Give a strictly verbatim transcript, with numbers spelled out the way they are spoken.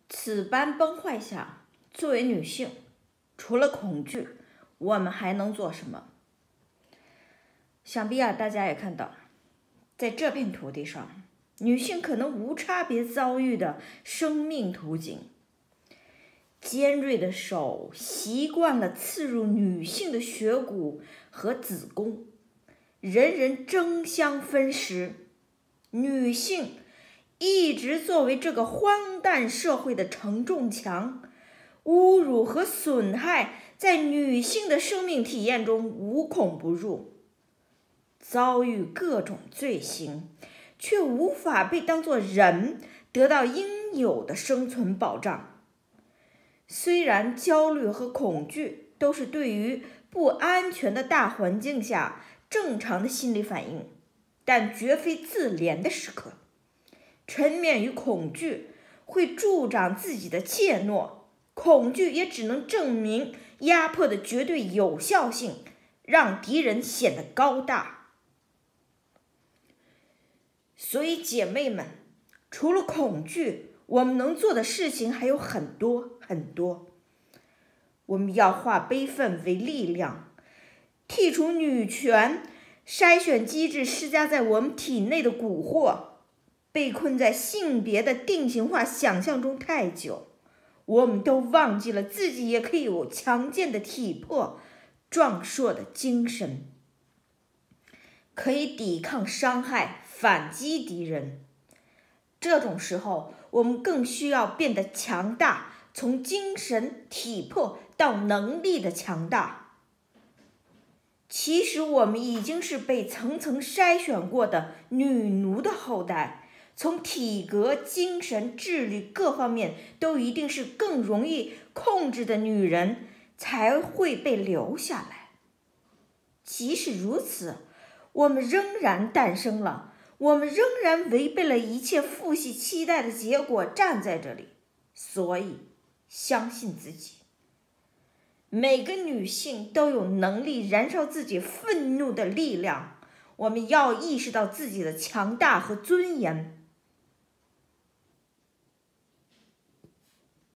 此般崩坏下，作为女性，除了恐惧，我们还能做什么？想必啊，大家也看到，在这片土地上，女性可能无差别遭遇的生命图景。尖锐的手习惯了刺入女性的血骨和子宫，人人争相分食。女性一直作为这个荒诞社会的承重墙，侮辱和损害在女性的生命体验中无孔不入，遭遇各种罪行，却无法被当作人得到应有的生存保障。虽然焦虑和恐惧都是对于不安全的大环境下正常的心理反应，但绝非自怜的时刻。沉湎于恐惧会助长自己的怯懦，恐惧也只能证明压迫的绝对有效性，让敌人显得高大。所以姐妹们，除了恐惧，我们能做的事情还有很多很多。我们要化悲愤为力量，剔除女权筛选机制施加在我们体内的蛊惑。被困在性别的定型化想象中太久，我们都忘记了自己也可以有强健的体魄、壮硕的精神，可以抵抗伤害、反击敌人。这种时候，我们更需要变得强大，从精神、体魄到能力的强大。其实我们已经是被层层筛选过的女奴的后代，从体格、精神、智力各方面都一定是更容易控制的女人才会被留下来。即使如此，我们仍然诞生了，我们仍然违背了一切父系期待的结果站在这里。所以，相信自己。每个女性都有能力燃烧自己愤怒的力量，我们要意识到自己的强大和尊严。